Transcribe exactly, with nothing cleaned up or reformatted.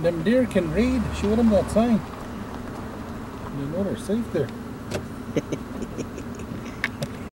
them deer can read. Show them that sign. You know they're safe there.